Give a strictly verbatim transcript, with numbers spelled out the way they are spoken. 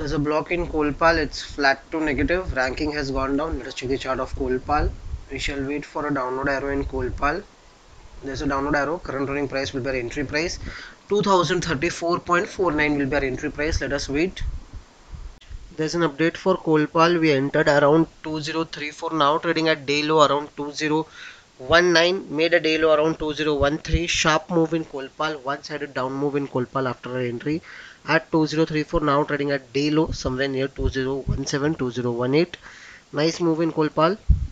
There's a block in Colpal, it's flat to negative, ranking has gone down. Let us check the chart of Colpal. We shall wait for a downward arrow in Colpal. There's a downward arrow, current running price will be our entry price. two thousand thirty-four point four nine will be our entry price. Let us wait. There's an update for Colpal. We entered around two thousand thirty-four, now trading at day low around two thousand nineteen, made a day low around two thousand thirteen. Sharp move in Colpal, one sided down move in Colpal after our entry at two thousand thirty-four, now trading at day low somewhere near two thousand seventeen, two thousand eighteen. Nice move in Colpal.